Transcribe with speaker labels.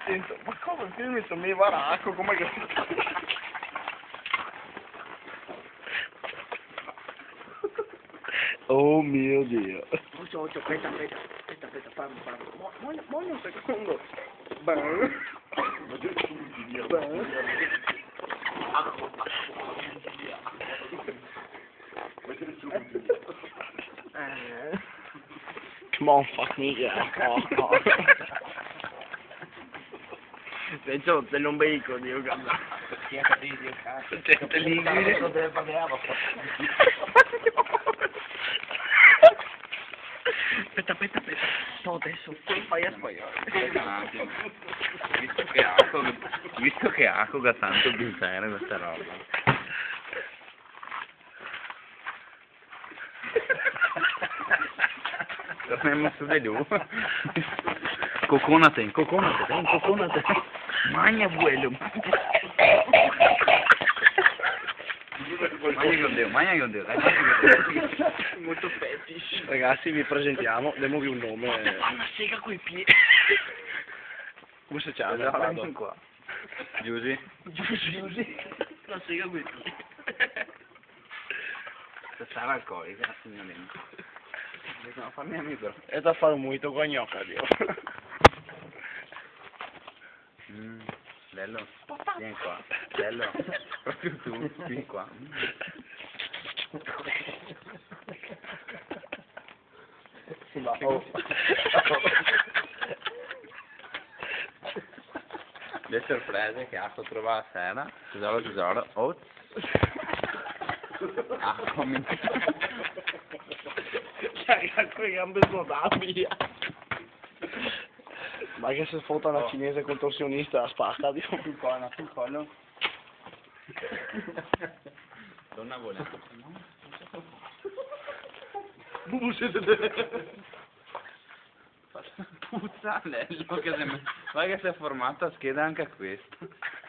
Speaker 1: Sento, ma come? Perché mi metto me varacco, come che... Oh mio Dio.
Speaker 2: Occhio, aspetta, fammi. Muoio un secondo. Beh.
Speaker 1: Come on, fuck me, yeah. Oh.
Speaker 2: Penso dell'ombelico, Dio cazzo.
Speaker 1: Te lì.
Speaker 2: Aspetta. No, adesso fai a sbagliare.
Speaker 3: Aspetta un attimo. Visto che Akoga tanto pensare questa roba. Torniamo su di lui. Coconate. Magna vuelo. Magna con Dio, dai.
Speaker 2: Molto fetish.
Speaker 1: Ragazzi, vi presentiamo, diamovi un nome.
Speaker 2: Fa una sega coi piedi.
Speaker 1: Come si chiama?
Speaker 3: Guarda qua. Giusy.
Speaker 2: Una sega coi piedi.
Speaker 3: Sarà alcolica, signorina. No, fammi amico.
Speaker 1: È da fare molto guagnocca, Dio.
Speaker 3: Bello. Vieni qua. Bello. Proprio tu. Vieni qua.
Speaker 1: Sì, ma oh.
Speaker 3: Le sorprese che Ako trova a sera. Tesoro. Oh. Come...
Speaker 1: Raga, con le gambe snodate via. Ma che se foto una cinese contorsionista la spacca, Dio.
Speaker 3: Sul collo. Donna vuole. Puzzalello che guarda che si è formato a scheda anche a questo.